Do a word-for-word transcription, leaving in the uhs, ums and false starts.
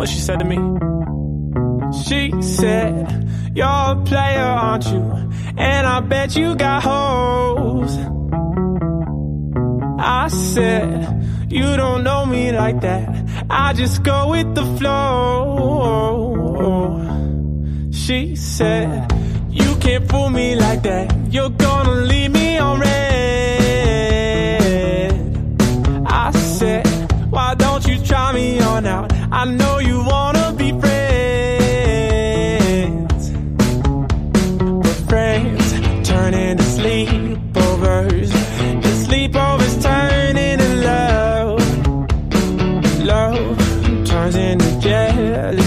what she said to me. She said, you're a player, aren't you? And I bet you got hoes. I said, you don't know me like that. I just go with the flow. She said, you can't fool me like that. You're gonna leave me on red. I said, why don't you try me on out? I know you wanna be friends, but friends turn into sleepovers, and sleepovers turn into love. Love turns into jealousy.